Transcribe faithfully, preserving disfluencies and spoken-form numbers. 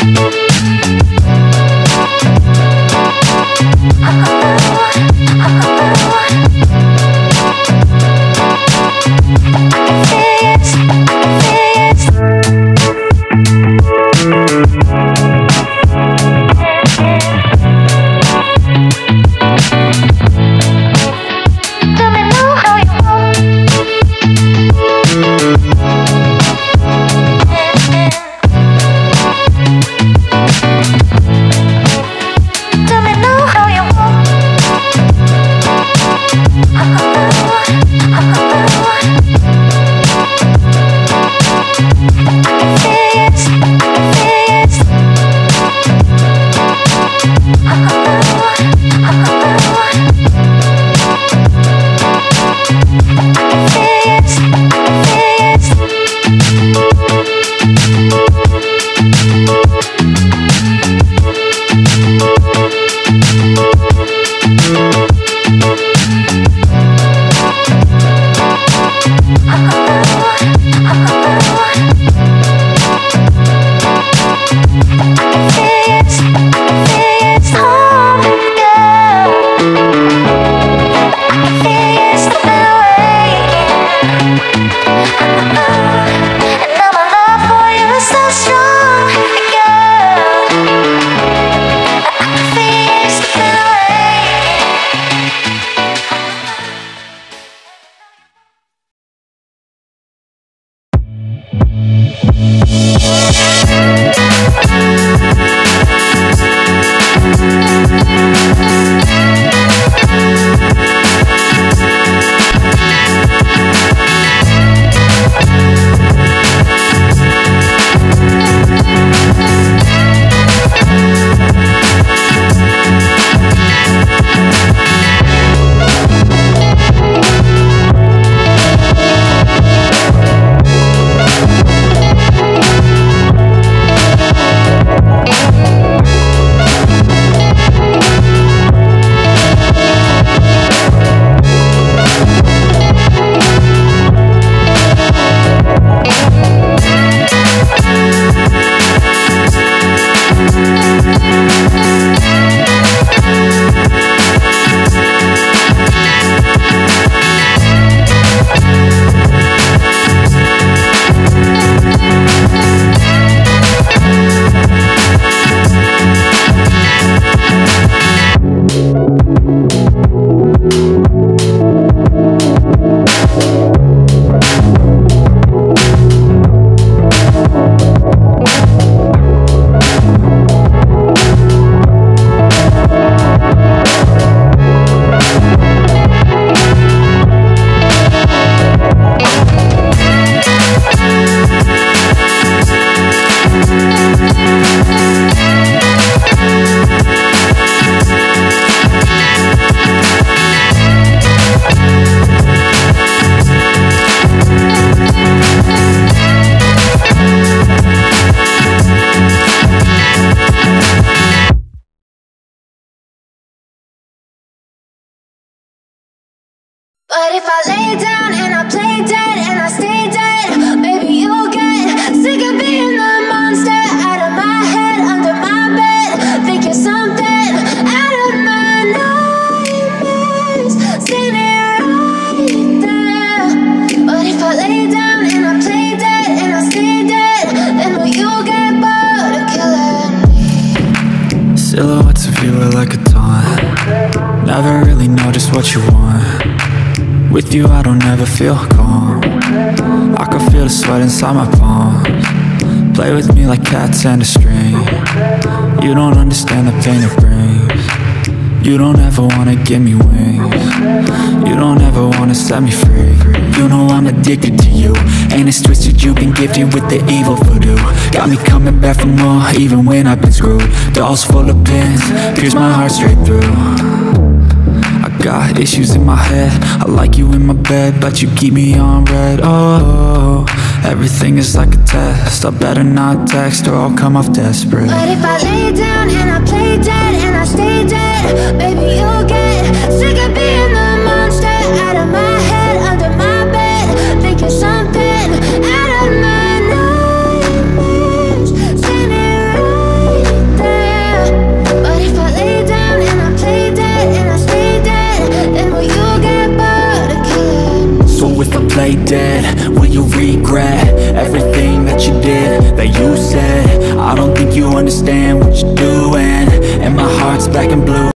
But if I lay down and I play dead and I stay dead, maybe you'll get sick of being the monster out of my head, under my bed. Think you're something out of my nightmares, standing right there. But if I lay down and I play dead and I stay dead, then will you get bored of killing me? Silhouettes of you are like a taunt. Never really know just what you want. With you I don't ever feel calm. I can feel the sweat inside my palms. Play with me like cats and a string. You don't understand the pain it brings. You don't ever wanna give me wings. You don't ever wanna set me free. You know I'm addicted to you, and it's twisted, you've been gifted with the evil voodoo. Got me coming back for more, even when I've been screwed. Dolls full of pins, pierce my heart straight through. Got issues in my head, I like you in my bed, but you keep me on red. Oh, everything is like a test. I better not text or I'll come off desperate. But if I lay down and I play dead and I stay dead, baby you'll get sick of being the monster out of my head, under my bed. Think you're something out of my nightmares, standing right if I play dead? Will you regret everything that you did, that you said? I don't think you understand what you're doing, and my heart's back in